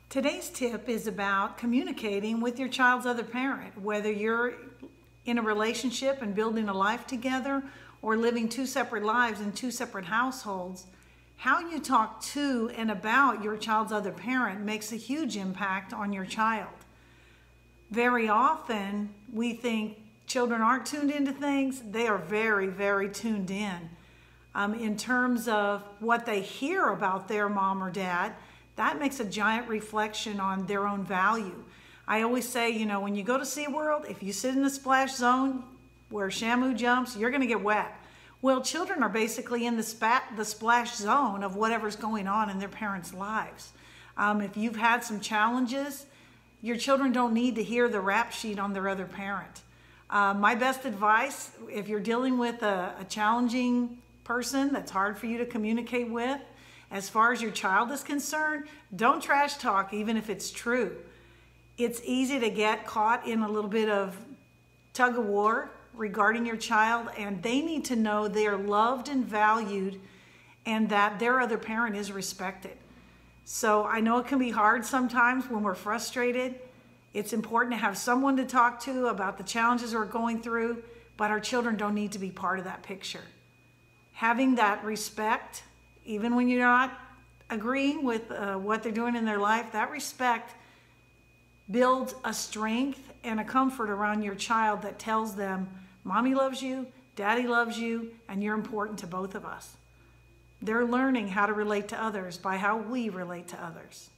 Today's tip is about communicating with your child's other parent, whether you're in a relationship and building a life together or living two separate lives in two separate households. How you talk to and about your child's other parent makes a huge impact on your child. Very often we think children aren't tuned into things. They are very, very tuned in terms of what they hear about their mom or dad. That makes a giant reflection on their own value. I always say, when you go to SeaWorld, if you sit in the splash zone where Shamu jumps, you're going to get wet. Well, children are basically in the splash zone of whatever's going on in their parents' lives. If you've had some challenges, your children don't need to hear the rap sheet on their other parent. My best advice, if you're dealing with a challenging person that's hard for you to communicate with, as far as your child is concerned, don't trash talk, even if it's true. It's easy to get caught in a little bit of tug of war regarding your child, and they need to know they are loved and valued and that their other parent is respected. So I know it can be hard sometimes when we're frustrated. It's important to have someone to talk to about the challenges we're going through, but our children don't need to be part of that picture. Having that respect, even when you're not agreeing with what they're doing in their life, that respect builds a strength and a comfort around your child that tells them, Mommy loves you, Daddy loves you, and you're important to both of us. They're learning how to relate to others by how we relate to others.